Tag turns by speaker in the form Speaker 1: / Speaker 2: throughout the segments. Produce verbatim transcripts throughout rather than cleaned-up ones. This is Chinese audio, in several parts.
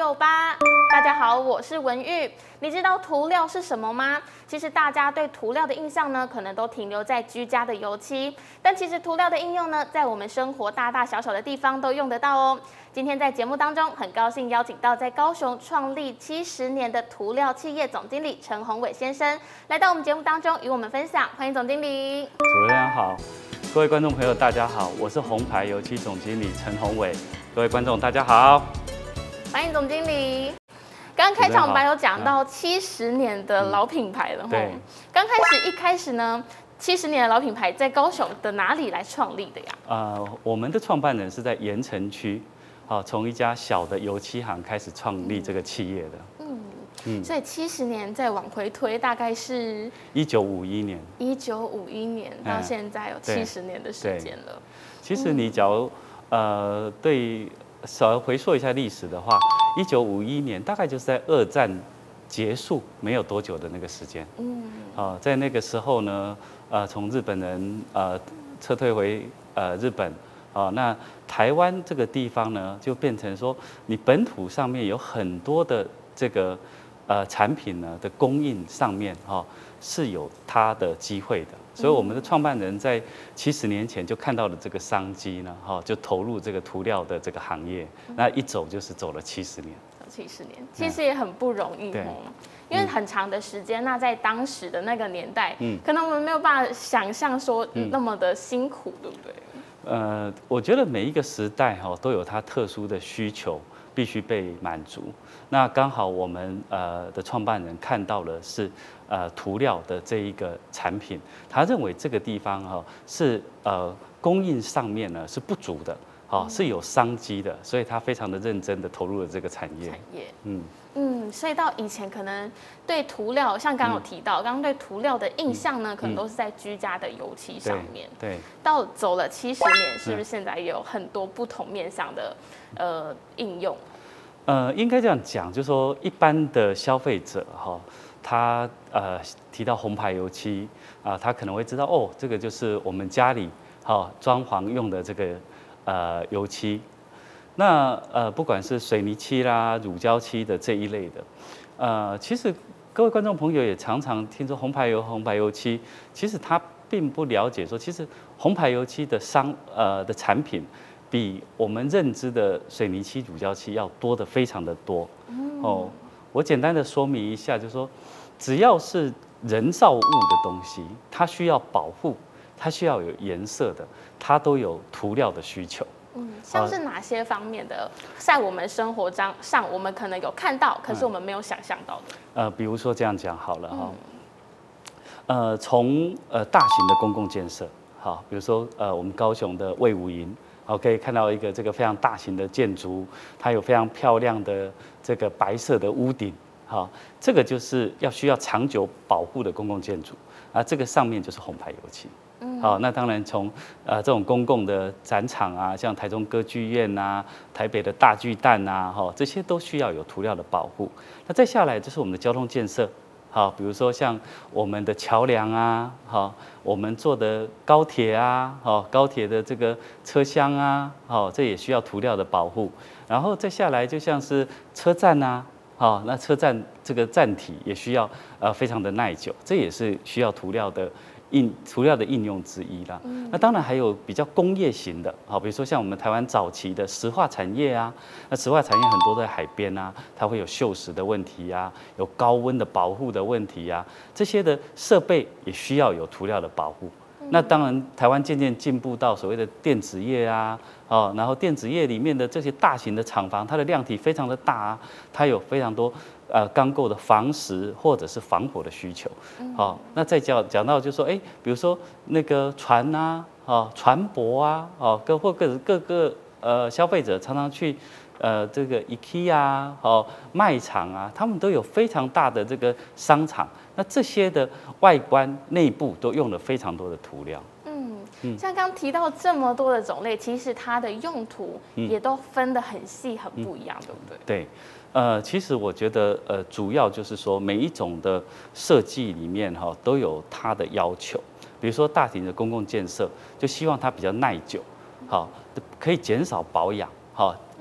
Speaker 1: 九八，大家好，我是文玉。你知道涂料是什么吗？其实大家对涂料的印象呢，可能都停留在居家的油漆，但其实涂料的应用呢，在我们生活大大小小的地方都用得到哦。今天在节目当中，很高兴邀请到在高雄创立七十年的涂料企业总经理陈宏伟先生来到我们节目当中与我们分享。欢迎总经理。
Speaker 2: 主持人好，各位观众朋友大家好，我是红牌油漆总经理陈宏伟。各位观众大家好，
Speaker 1: 欢迎总经理。刚开场我们有讲到七十年的老品牌了哈。对。刚开始一开始呢，七十年的老品牌在高雄的哪里来创立的呀？
Speaker 2: 呃，我们的创办人是在盐城区，好，从一家小的油漆行开始创立这个企业的。
Speaker 1: 嗯嗯。所以七十年再往回推，大概是
Speaker 2: 一九五一年。
Speaker 1: 一九五一年到现在有七十年的时间了。
Speaker 2: 其实你假如呃对。稍微回溯一下历史的话，一九五一年大概就是在二战结束没有多久的那个时间。嗯，啊，在那个时候呢，呃，从日本人呃撤退回呃日本，啊，那台湾这个地方呢，就变成说，你本土上面有很多的这个呃产品呢的供应上面哈、哦、是有它的机会的。所以我们的创办人在七十年前就看到了这个商机呢，哈，就投入这个涂料的这个行业，那一走就是走了七十年。
Speaker 1: 七十年，其实也很不容易哦，因为很长的时间，那在当时的那个年代，嗯，可能我们没有办法想象说那么的辛苦，对不对？
Speaker 2: 呃，我觉得每一个时代哈都有它特殊的需求，必须被满足。那刚好我们呃的创办人看到了是呃涂料的这一个产品，他认为这个地方哈是呃供应上面呢是不足的，好是有商机的，所以他非常的认真的投入了这个产业。
Speaker 1: 产业，嗯嗯，所以到以前可能对涂料，像刚刚有提到，刚刚对涂料的印象呢，可能都是在居家的油漆上面。对，到走了七十年，是不是现在也有很多不同面向的呃应用？
Speaker 2: 呃，应该这样讲，就是说一般的消费者哈，他呃提到红牌油漆啊，他可能会知道哦，这个就是我们家里哈装潢用的这个呃油漆。那呃不管是水泥漆啦、乳胶漆的这一类的，呃，其实各位观众朋友也常常听说红牌油、红牌油漆，其实他并不了解说，其实红牌油漆的商呃的产品。比我们认知的水泥漆、乳胶漆要多的非常的多。哦，我简单的说明一下，就是说，只要是人造物的东西，它需要保护，它需要有颜色的，它都有涂料的需求。
Speaker 1: 嗯，像是哪些方面的，在我们生活上上，我们可能有看到，可是我们没有想象到的。
Speaker 2: 呃，比如说这样讲好了哈，呃，从呃大型的公共建设，好，比如说呃我们高雄的卫武营。好，可以看到一个这个非常大型的建筑，它有非常漂亮的这个白色的屋顶，好，这个就是要需要长久保护的公共建筑啊，这个上面就是红牌油漆。好，那当然从呃这种公共的展场啊，像台中歌剧院啊、台北的大巨蛋啊，哈，这些都需要有涂料的保护。那再下来就是我们的交通建设。好，比如说像我们的桥梁啊，好，我们做的高铁啊，好，高铁的这个车厢啊，好，这也需要涂料的保护。然后再下来就像是车站啊，好，那车站这个站体也需要呃非常的耐久，这也是需要涂料的应涂料的应用之一啦。嗯、那当然还有比较工业型的，好，比如说像我们台湾早期的石化产业啊，那石化产业很多都在海边啊，它会有锈蚀的问题啊，有高温的保护的问题啊，这些的设备也需要有涂料的保护。嗯、那当然，台湾渐渐进步到所谓的电子业啊，哦，然后电子业里面的这些大型的厂房，它的量体非常的大啊，它有非常多。呃，钢构的防蚀或者是防火的需求，好、哦，那再讲讲到就是说，哎，比如说那个船啊，哦，船舶啊，哦，各或各各个呃消费者常常去呃这个 IKEA 哦卖场啊，他们都有非常大的这个商场，那这些的外观内部都用了非常多的涂料。
Speaker 1: 嗯，像刚提到这么多的种类，其实它的用途也都分得很细、很不一样，对不对？
Speaker 2: 对。呃，其实我觉得，呃，主要就是说每一种的设计里面哈、哦、都有它的要求。比如说大型的公共建设，就希望它比较耐久，好，可以减少保养，好，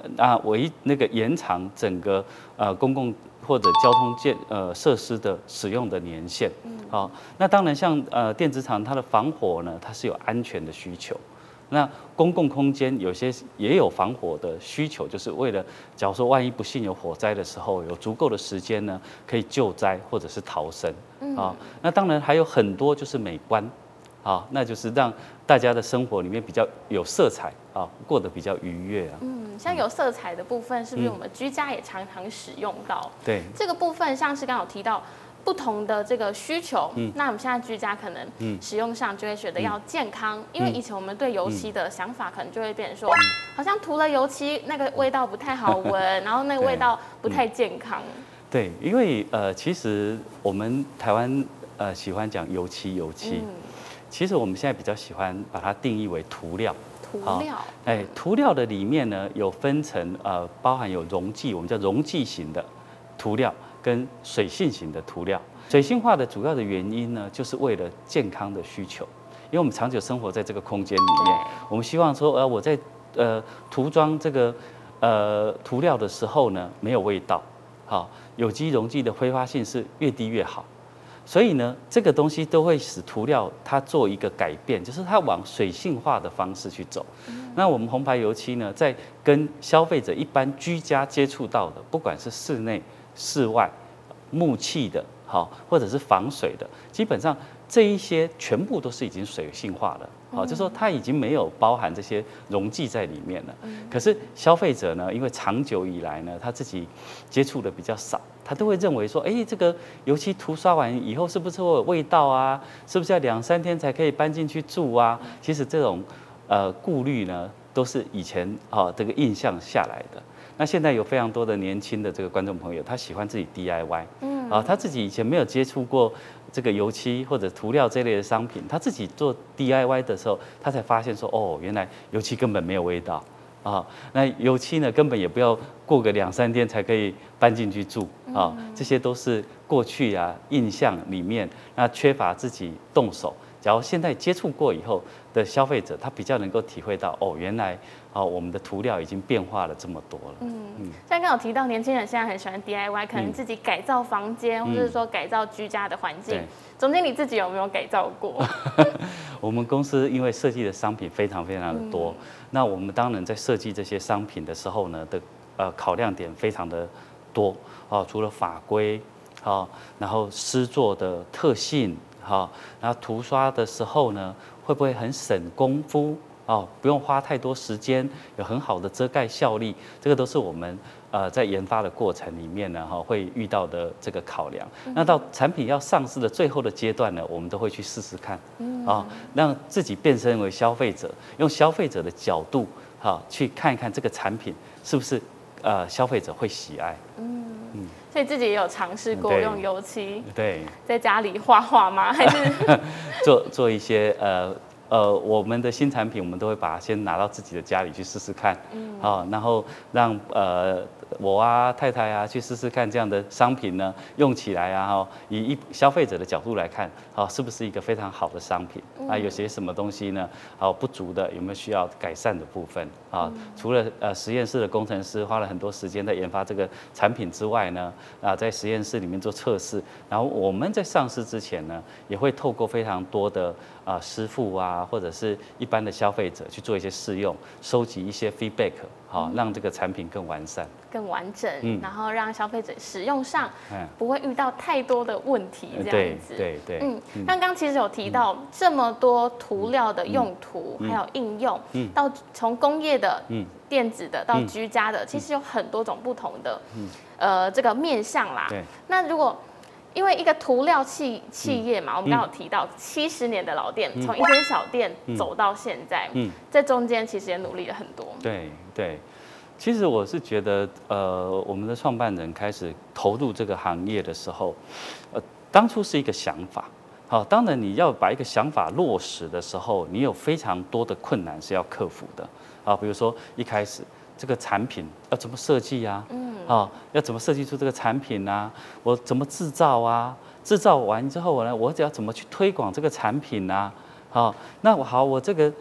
Speaker 2: 啊，唯那个延长整个呃公共或者交通建呃设施的使用的年限。好，那当然像呃电子厂它的防火呢，它是有安全的需求。那公共空间有些也有防火的需求，就是为了假如说万一不幸有火灾的时候，有足够的时间呢，可以救灾或者是逃生。啊，那当然还有很多就是美观。啊，那就是让大家的生活里面比较有色彩啊，过得比较愉悦啊。
Speaker 1: 嗯，像有色彩的部分，是不是我们居家也常常使用到？
Speaker 2: 对，
Speaker 1: 这个部分像是刚刚有提到不同的这个需求，嗯，那我们现在居家可能使用上就会觉得要健康，嗯、因为以前我们对油漆的想法可能就会变成说，嗯、好像涂了油漆那个味道不太好闻，然后那个味道不太健康。
Speaker 2: 对，因为呃，其实我们台湾呃喜欢讲油漆，油漆。嗯，其实我们现在比较喜欢把它定义为涂料。
Speaker 1: 涂料，
Speaker 2: 哎，涂料的里面呢有分成呃，包含有溶剂，我们叫溶剂型的涂料跟水性型的涂料。水性化的主要的原因呢，就是为了健康的需求，因为我们长久生活在这个空间里面，我们希望说，呃，我在呃涂装这个呃涂料的时候呢，没有味道，好，有机溶剂的挥发性是越低越好。所以呢，这个东西都会使涂料它做一个改变，就是它往水性化的方式去走。嗯、那我们红牌油漆呢，在跟消费者一般居家接触到的，不管是室内、室外、木器的，好，或者是防水的，基本上这一些全部都是已经水性化了。好，就说它已经没有包含这些溶剂在里面了。可是消费者呢，因为长久以来呢，他自己接触的比较少，他都会认为说，哎，这个油漆涂刷完以后是不是会有味道啊？是不是要两三天才可以搬进去住啊？其实这种呃顾虑呢，都是以前啊、哦、这个印象下来的。那现在有非常多的年轻的这个观众朋友，他喜欢自己 D I Y， 嗯，啊，他自己以前没有接触过这个油漆或者涂料这类的商品，他自己做 D I Y 的时候，他才发现说，哦，原来油漆根本没有味道啊。那油漆呢，根本也不要过个两三天才可以搬进去住啊。这些都是过去啊印象里面，那缺乏自己动手。假如现在接触过以后的消费者，他比较能够体会到，哦，原来哦我们的涂料已经变化了这么多了。嗯
Speaker 1: 嗯，像刚刚有提到，年轻人现在很喜欢 D I Y， 可能自己改造房间，嗯、或者是说改造居家的环境。总经理自己有没有改造过？
Speaker 2: 我们公司因为设计的商品非常非常的多，嗯、那我们当然在设计这些商品的时候呢，的呃考量点非常的多哦，除了法规，好，然后施作的特性。好，然后涂刷的时候呢，会不会很省功夫？哦，不用花太多时间，有很好的遮盖效力，这个都是我们呃在研发的过程里面呢，哈会遇到的这个考量。那到产品要上市的最后的阶段呢，我们都会去试试看，啊，让自己变身为消费者，用消费者的角度，哈，去看一看这个产品是不是呃消费者会喜爱。嗯。
Speaker 1: 所以自己也有尝试过用油漆，
Speaker 2: 对，
Speaker 1: 在家里画画吗？还是
Speaker 2: 做做一些呃呃，我们的新产品，我们都会把它先拿到自己的家里去试试看，嗯，好，然后让呃我啊太太啊去试试看这样的商品呢，用起来啊，哈，以一消费者的角度来看，好，是不是一个非常好的商品？啊，有些什么东西呢？好不足的，有没有需要改善的部分？啊，除了呃实验室的工程师花了很多时间在研发这个产品之外呢，啊，在实验室里面做测试，然后我们在上市之前呢，也会透过非常多的啊师傅啊，或者是一般的消费者去做一些试用，收集一些 feedback， 好，让这个产品更完善、
Speaker 1: 更完整，嗯、然后让消费者使用上不会遇到太多的问题，这样子。
Speaker 2: 对对对。
Speaker 1: 嗯，刚刚其实有提到这么多涂料的用途，还有应用，到从工业的、电子的到居家的，其实有很多种不同的，呃，这个面向啦。
Speaker 2: 对。
Speaker 1: 那如果因为一个涂料企企业嘛，我们刚刚有提到七十年的老店，从一间小店走到现在，在中间其实也努力了很多。
Speaker 2: 对对，其实我是觉得，呃，我们的创办人开始投入这个行业的时候，呃，当初是一个想法。好，当然你要把一个想法落实的时候，你有非常多的困难是要克服的。啊，比如说一开始这个产品要怎么设计啊？嗯，啊，要怎么设计出这个产品啊？我怎么制造啊？制造完之后呢，我只要怎么去推广这个产品啊？好，那我好，我这个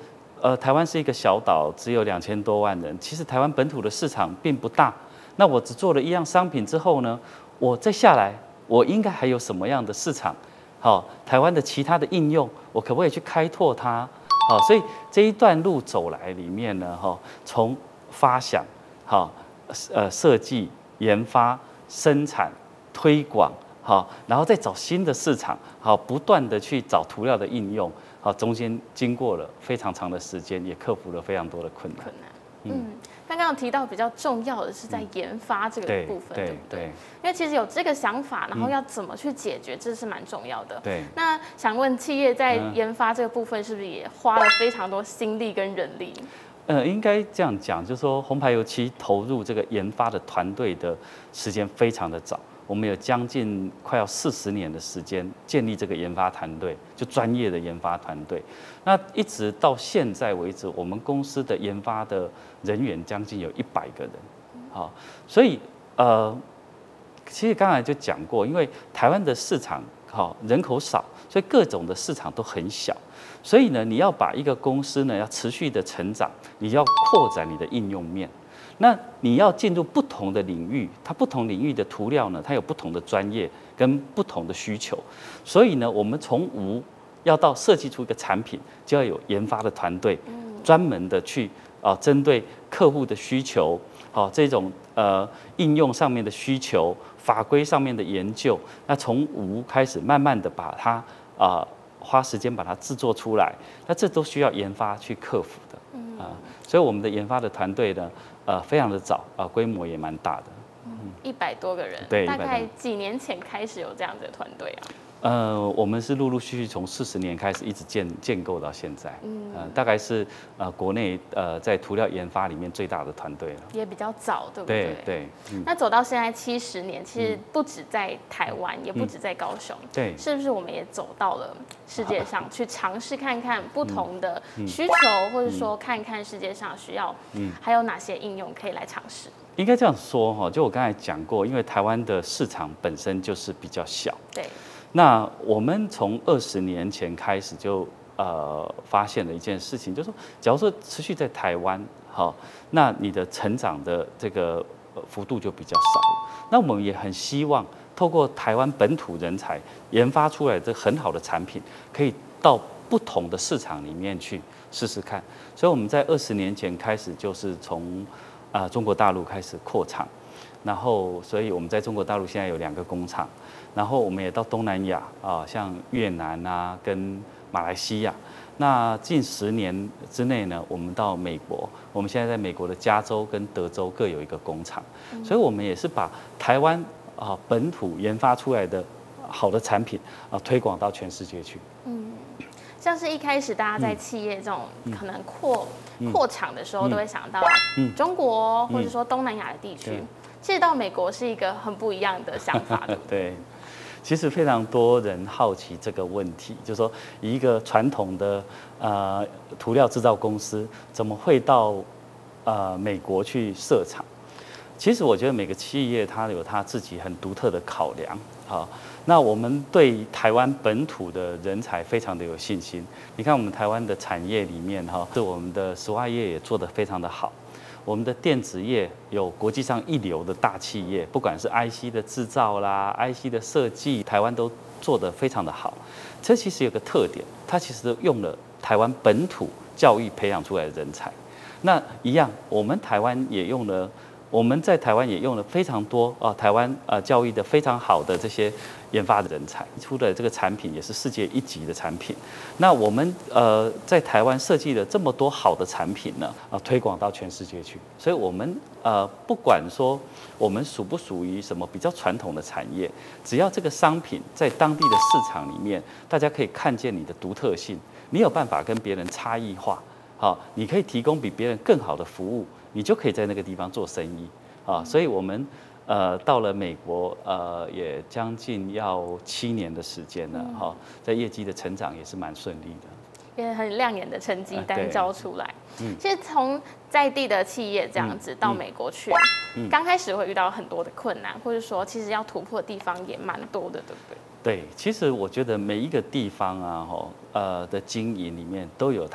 Speaker 2: 呃，台湾是一个小岛，只有两千多万人，其实台湾本土的市场并不大。那我只做了一样商品之后呢，我再下来，我应该还有什么样的市场？好，台湾的其他的应用，我可不可以去开拓它？好，所以这一段路走来里面呢，哈，从发想，好，呃，设计、研发、生产、推广，好，然后再找新的市场，好，不断的去找涂料的应用，好，中间经过了非常长的时间，也克服了非常多的困难。
Speaker 1: 困难，嗯。刚刚有提到比较重要的是在研发这个部分，对不对？因为其实有这个想法，然后要怎么去解决，这是蛮重要的。
Speaker 2: 对。
Speaker 1: 那想问企业在研发这个部分，是不是也花了非常多心力跟人力？
Speaker 2: 呃，应该这样讲，就是说红牌油漆投入这个研发的团队的时间非常的早。我们有将近快要四十年的时间建立这个研发团队，就专业的研发团队。那一直到现在为止，我们公司的研发的人员将近有一百个人，好，所以呃，其实刚才就讲过，因为台湾的市场好人口少，所以各种的市场都很小，所以呢，你要把一个公司呢要持续的成长，你要扩展你的应用面。那你要进入不同的领域，它不同领域的涂料呢，它有不同的专业跟不同的需求，所以呢，我们从无要到设计出一个产品，就要有研发的团队，专门的去啊，针对客户的需求，好这种呃应用上面的需求、法规上面的研究，那从无开始，慢慢的把它啊、呃、花时间把它制作出来，那这都需要研发去克服的啊、呃，所以我们的研发的团队呢。呃，非常的早啊、呃，规模也蛮大的，
Speaker 1: 一百多个人，
Speaker 2: 对，
Speaker 1: 大概几年前开始有这样子的团队啊？
Speaker 2: 呃，我们是陆陆续续从四十年开始一直建建构到现在，嗯，呃，大概是呃国内呃在涂料研发里面最大的团队了，
Speaker 1: 也比较早，对不对？
Speaker 2: 对对。
Speaker 1: 嗯、那走到现在七十年，其实不止在台湾，嗯、也不止在高雄，
Speaker 2: 对，
Speaker 1: 是不是我们也走到了世界上去尝试看看不同的需求，嗯、或者说看看世界上需要，嗯，还有哪些应用可以来尝试？
Speaker 2: 应该这样说哈，就我刚才讲过，因为台湾的市场本身就是比较小，
Speaker 1: 对。
Speaker 2: 那我们从二十年前开始就呃发现了一件事情，就是说，假如说持续在台湾，好，那你的成长的这个幅度就比较少。那我们也很希望透过台湾本土人才研发出来的很好的产品，可以到不同的市场里面去试试看。所以我们在二十年前开始，就是从啊、呃、中国大陆开始扩厂。然后，所以我们在中国大陆现在有两个工厂，然后我们也到东南亚啊，像越南啊跟马来西亚。那近十年之内呢，我们到美国，我们现在在美国的加州跟德州各有一个工厂，所以我们也是把台湾啊本土研发出来的好的产品啊推广到全世界去。嗯。
Speaker 1: 像是一开始大家在企业这种可能扩、嗯、扩厂的时候，都会想到中国或者说东南亚的地区。嗯、其实到美国是一个很不一样的想法的。
Speaker 2: 对，其实非常多人好奇这个问题，就是说一个传统的呃涂料制造公司怎么会到呃美国去设厂？其实我觉得每个企业它有它自己很独特的考量。好，那我们对台湾本土的人才非常的有信心。你看我们台湾的产业里面哈，是我们的石化业也做得非常的好，我们的电子业有国际上一流的大企业，不管是 I C 的制造啦、I C 的设计，台湾都做得非常的好。这其实有个特点，它其实用了台湾本土教育培养出来的人才。那一样，我们台湾也用了。我们在台湾也用了非常多啊，台湾呃教育的非常好的这些研发的人才，出的这个产品也是世界一级的产品。那我们呃在台湾设计了这么多好的产品呢，啊推广到全世界去。所以我们呃不管说我们属不属于什么比较传统的产业，只要这个商品在当地的市场里面，大家可以看见你的独特性，你有办法跟别人差异化，好，你可以提供比别人更好的服务。你就可以在那个地方做生意啊，所以我们呃到了美国呃也将近要七年的时间了哈，在业绩的成长也是蛮顺利的，
Speaker 1: 也很亮眼的成绩单交出来。嗯，其实从在地的企业这样子到美国去，刚开始会遇到很多的困难，或者说其实要突破的地方也蛮多的，对不对？
Speaker 2: 对，其实我觉得每一个地方啊，哈呃的经营里面都有它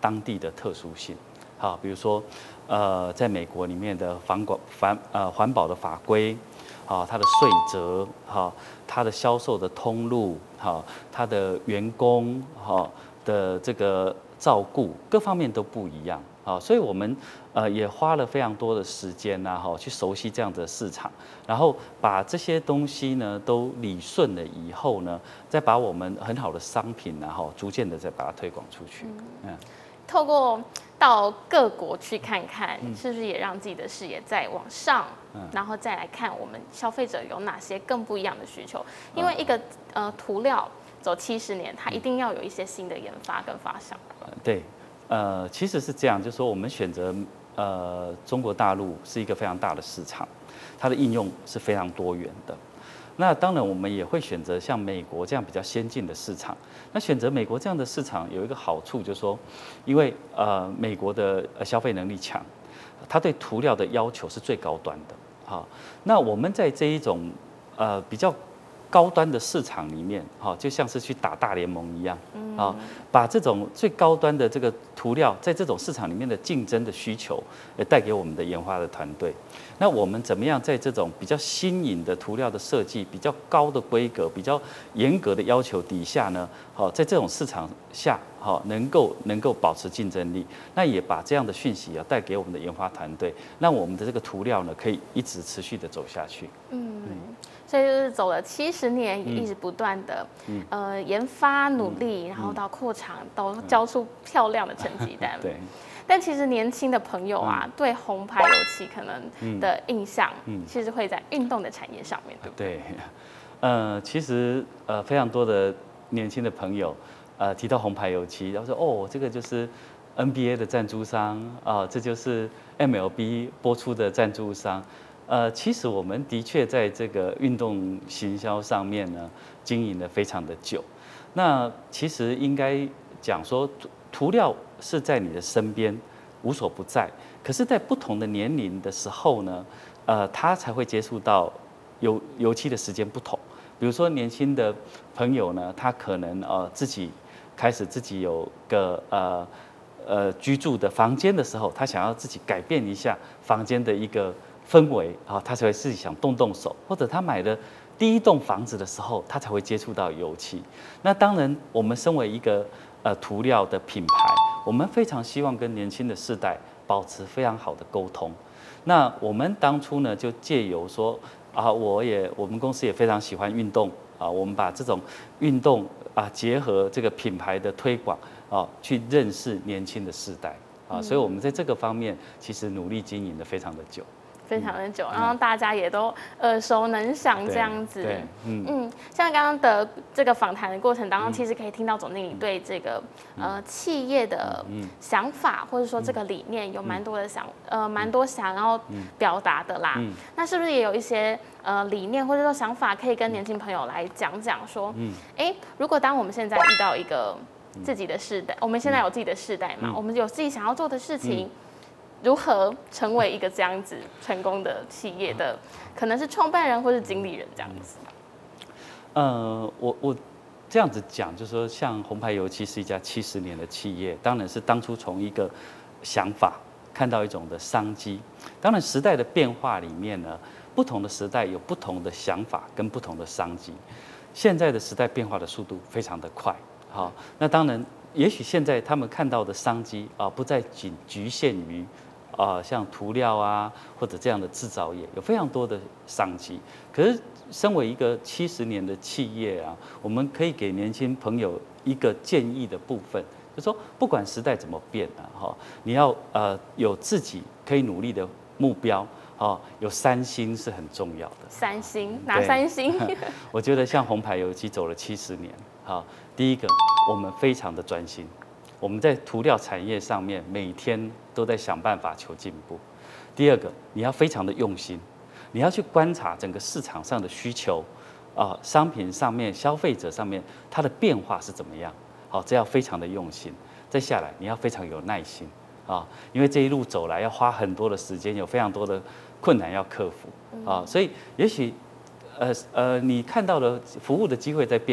Speaker 2: 当地的特殊性，好，比如说呃，在美国里面的环管环呃环保的法规。好，它的税则，好，它的销售的通路，好，它的员工，好的这个照顾，各方面都不一样，好，所以我们呃也花了非常多的时间呐，哈，去熟悉这样的市场，然后把这些东西呢都理顺了以后呢，再把我们很好的商品然后逐渐的再把它推广出去，嗯。
Speaker 1: 透过到各国去看看，是不是也让自己的视野再往上，嗯、然后再来看我们消费者有哪些更不一样的需求？因为一个呃涂料走七十年，它一定要有一些新的研发跟发想。
Speaker 2: 对，呃，其实是这样，就是说我们选择呃中国大陆是一个非常大的市场，它的应用是非常多元的。那当然，我们也会选择像美国这样比较先进的市场。那选择美国这样的市场有一个好处，就是说，因为呃美国的消费能力强，它对涂料的要求是最高端的。好，那我们在这一种呃比较高端的市场里面，哈，就像是去打大联盟一样，啊，把这种最高端的这个涂料，在这种市场里面的竞争的需求，也带给我们的研发的团队。那我们怎么样在这种比较新颖的涂料的设计、比较高的规格、比较严格的要求底下呢？好，在这种市场下，好，能够能够保持竞争力，那也把这样的讯息啊带给我们的研发团队，让我们的这个涂料呢可以一直持续的走下去。嗯。嗯，
Speaker 1: 所以就是走了七十年，也一直不断的、嗯、呃研发努力，嗯、然后到扩厂，都交出漂亮的成绩单。
Speaker 2: 对。
Speaker 1: 但其实年轻的朋友啊，嗯、对红牌油漆可能的印象，嗯、其实会在运动的产业上面，对不对？
Speaker 2: 对，呃，其实呃非常多的年轻的朋友，呃提到红牌油漆，然后说哦，这个就是 N B A 的赞助商啊、呃，这就是 M L B 播出的赞助商。呃，其实我们的确在这个运动行销上面呢，经营了非常的久。那其实应该讲说，涂料是在你的身边无所不在，可是，在不同的年龄的时候呢，呃，他才会接触到油油漆的时间不同。比如说，年轻的朋友呢，他可能呃自己开始自己有个呃呃居住的房间的时候，他想要自己改变一下房间的一个氛围啊，他才会自己想动动手，或者他买的第一栋房子的时候，他才会接触到油漆。那当然，我们身为一个呃涂料的品牌，我们非常希望跟年轻的世代保持非常好的沟通。那我们当初呢，就借由说啊，我也我们公司也非常喜欢运动啊，我们把这种运动啊结合这个品牌的推广啊，去认识年轻的世代啊，所以我们在这个方面其实努力经营的非常的久。
Speaker 1: 非常的久，然后大家也都耳熟能详这样子。
Speaker 2: 对，嗯
Speaker 1: 嗯，像刚刚的这个访谈的过程当中，其实可以听到总经理对这个呃企业的想法，或者说这个理念有蛮多的想呃蛮多想要表达的啦。那是不是也有一些呃理念或者说想法，可以跟年轻朋友来讲讲说，哎，如果当我们现在遇到一个自己的世代，我们现在有自己的世代嘛，我们有自己想要做的事情。如何成为一个这样子成功的企业的，可能是创办人或是经理人这样子？
Speaker 2: 呃，我我这样子讲，就是说，像红牌油漆是一家七十年的企业，当然是当初从一个想法看到一种的商机。当然，时代的变化里面呢，不同的时代有不同的想法跟不同的商机。现在的时代变化的速度非常的快，好，那当然，也许现在他们看到的商机啊，不再仅局限于。啊、呃，像涂料啊，或者这样的制造业，有非常多的商机。可是，身为一个七十年的企业啊，我们可以给年轻朋友一个建议的部分，就是说，不管时代怎么变啊，哈，你要呃有自己可以努力的目标，哦，有三星是很重要的。
Speaker 1: 三星哪三星？
Speaker 2: 我觉得像红牌油漆走了七十年，好，第一个，我们非常的专心。我们在涂料产业上面每天都在想办法求进步。第二个，你要非常的用心，你要去观察整个市场上的需求，啊、呃，商品上面、消费者上面它的变化是怎么样？好，这要非常的用心。再下来，你要非常有耐心啊，因为这一路走来要花很多的时间，有非常多的困难要克服啊，所以也许，呃呃，你看到的服务的机会在变。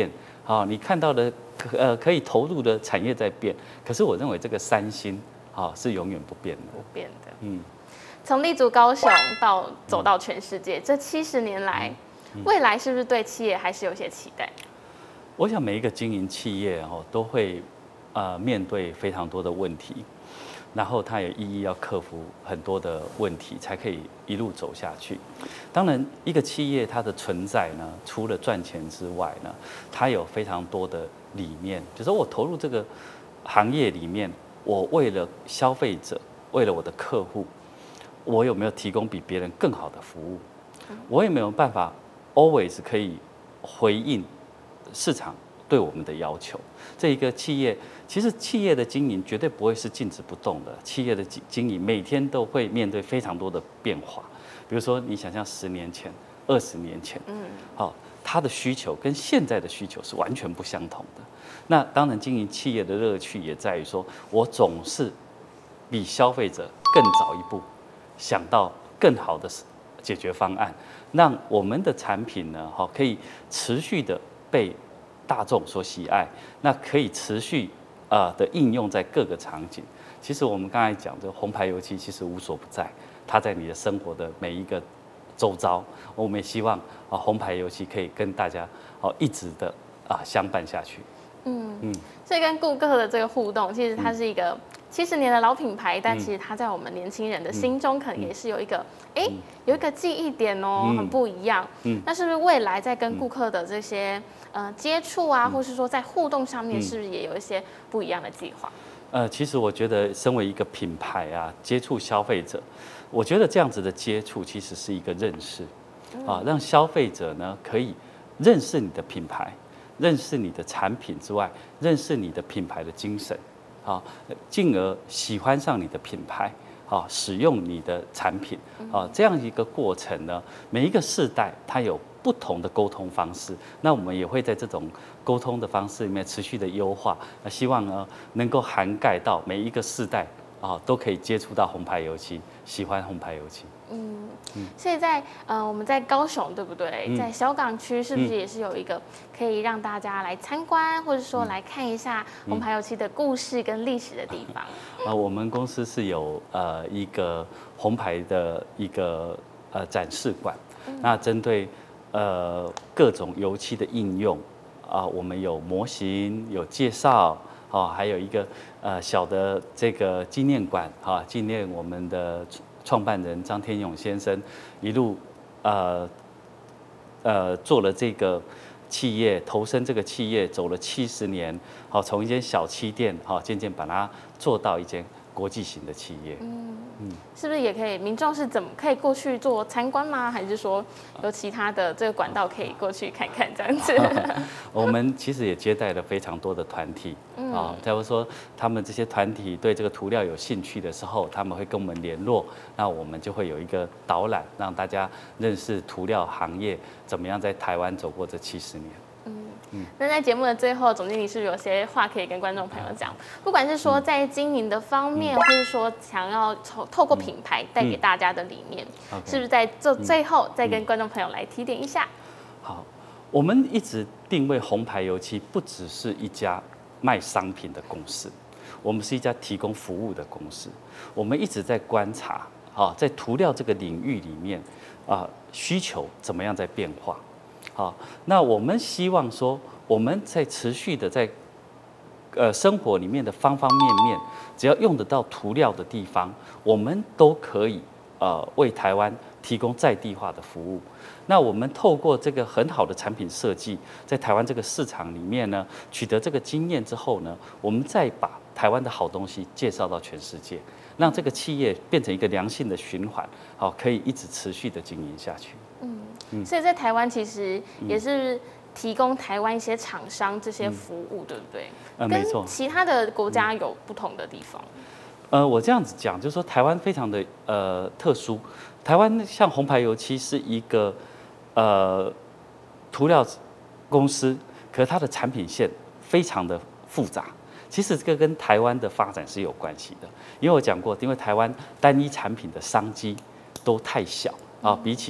Speaker 2: 好，你看到的可呃可以投入的产业在变，可是我认为这个三星好是永远不变的。
Speaker 1: 不变的。
Speaker 2: 嗯，
Speaker 1: 从立足高雄到走到全世界，这七十年来，未来是不是对企业还是有些期待？
Speaker 2: 我想每一个经营企业哦都会呃面对非常多的问题。然后他也一一要克服很多的问题，才可以一路走下去。当然，一个企业它的存在呢，除了赚钱之外呢，它有非常多的理念，就是说我投入这个行业里面，我为了消费者，为了我的客户，我有没有提供比别人更好的服务？我有没有办法 always 可以回应市场对我们的要求？这一个企业，其实企业的经营绝对不会是静止不动的。企业的经营每天都会面对非常多的变化。比如说，你想象十年前、二十年前，嗯，好，它的需求跟现在的需求是完全不相同的。那当然，经营企业的乐趣也在于说，我总是比消费者更早一步想到更好的解决方案，让我们的产品呢，哈，可以持续的被大众所喜爱，那可以持续啊的应用在各个场景。其实我们刚才讲的红牌油漆，其实无所不在，它在你的生活的每一个周遭。我们也希望啊红牌油漆可以跟大家哦一直的啊相伴下去。
Speaker 1: 嗯嗯，所以跟顾客的这个互动，其实它是一个七十年的老品牌，但其实它在我们年轻人的心中，可能也是有一个哎、嗯、有一个记忆点哦，嗯、很不一样。嗯，那是不是未来在跟顾客的这些呃接触啊，或是说在互动上面，是不是也有一些不一样的计划？
Speaker 2: 呃，其实我觉得，身为一个品牌啊，接触消费者，我觉得这样子的接触其实是一个认识，啊，让消费者呢可以认识你的品牌，认识你的产品之外，认识你的品牌的精神，啊，进而喜欢上你的品牌。啊，使用你的产品啊，这样一个过程呢，每一个世代它有不同的沟通方式，那我们也会在这种沟通的方式里面持续的优化，那希望呢能够涵盖到每一个世代啊，都可以接触到红牌油漆，喜欢红牌油漆。嗯，
Speaker 1: 所以在呃我们在高雄对不对？嗯、在小港区是不是也是有一个可以让大家来参观，或者说来看一下红牌油漆的故事跟历史的地方？
Speaker 2: 啊，我们公司是有呃一个红牌的一个呃展示馆，嗯、那针对呃各种油漆的应用啊，我们有模型有介绍，啊，还有一个呃小的这个纪念馆啊，纪念我们的创办人张天勇先生一路呃呃做了这个企业，投身这个企业走了七十年，好，从一间小漆店，好，渐渐把它做到一间国际型的企业。
Speaker 1: 嗯嗯，是不是也可以？民众是怎么可以过去做参观吗？还是说有其他的这个管道可以过去看看这样子？
Speaker 2: 我们其实也接待了非常多的团体，嗯、啊，假如说他们这些团体对这个涂料有興趣的时候，他们会跟我们联络，那我们就会有一个导览，让大家认识涂料行业怎么样在台湾走过这七十年。
Speaker 1: 嗯，那在节目的最后，总经理是不是有些话可以跟观众朋友讲？不管是说在经营的方面，或是说想要透透过品牌带给大家的理念，是不是在这最后再跟观众朋友来提点一下？
Speaker 2: 好，我们一直定位红牌油漆不只是一家卖商品的公司，我们是一家提供服务的公司。我们一直在观察，啊，在涂料这个领域里面，啊，需求怎么样在变化。好，那我们希望说，我们在持续的在，呃，生活里面的方方面面，只要用得到涂料的地方，我们都可以呃为台湾提供在地化的服务。那我们透过这个很好的产品设计，在台湾这个市场里面呢，取得这个经验之后呢，我们再把台湾的好东西介绍到全世界，让这个企业变成一个良性的循环，好，可以一直持续的经营下去。
Speaker 1: 嗯，所以在台湾其实也是提供台湾一些厂商这些服务，嗯、对不对？
Speaker 2: 呃，没错。
Speaker 1: 跟其他的国家有不同的地方。
Speaker 2: 呃，我这样子讲，就是说台湾非常的呃特殊。台湾像红牌油漆是一个呃涂料公司，可是它的产品线非常的复杂。其实这个跟台湾的发展是有关系的，因为我讲过，因为台湾单一产品的商机都太小啊，比起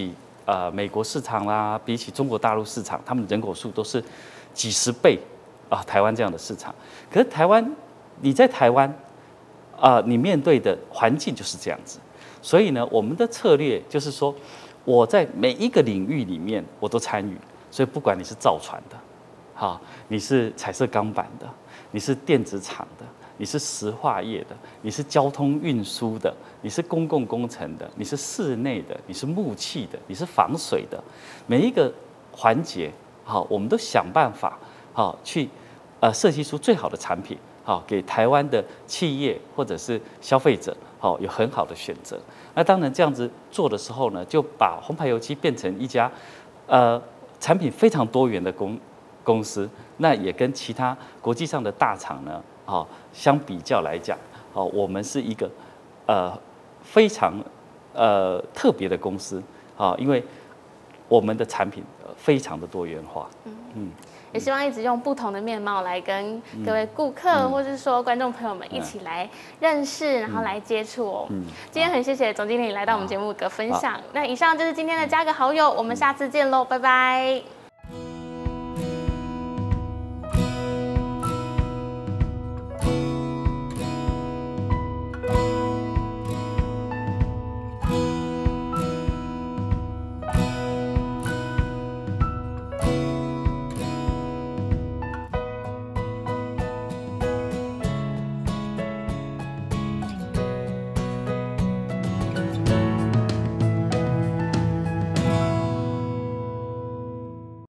Speaker 2: 呃美国市场啦，比起中国大陆市场，他们人口数都是几十倍啊，台湾这样的市场。可是台湾，你在台湾啊、呃，你面对的环境就是这样子，所以呢，我们的策略就是说，我在每一个领域里面我都参与，所以不管你是造船的，好，你是彩色钢板的，你是电子厂的。你是石化业的，你是交通运输的，你是公共工程的，你是室内的，你是木器的，你是防水的，每一个环节，好，我们都想办法，好去，呃，设计出最好的产品，好给台湾的企业或者是消费者，好有很好的选择。那当然这样子做的时候呢，就把鸿牌油漆变成一家，呃，产品非常多元的公公司，那也跟其他国际上的大厂呢。好，相比较来讲，好，我们是一个呃非常呃特别的公司，啊，因为我们的产品非常的多元化，嗯嗯，
Speaker 1: 也希望一直用不同的面貌来跟各位顾客、嗯、或者是说观众朋友们一起来认识，嗯、然后来接触哦。嗯，今天很谢谢总经理来到我们节目的分享。那以上就是今天的加个好友，我们下次见喽，拜拜。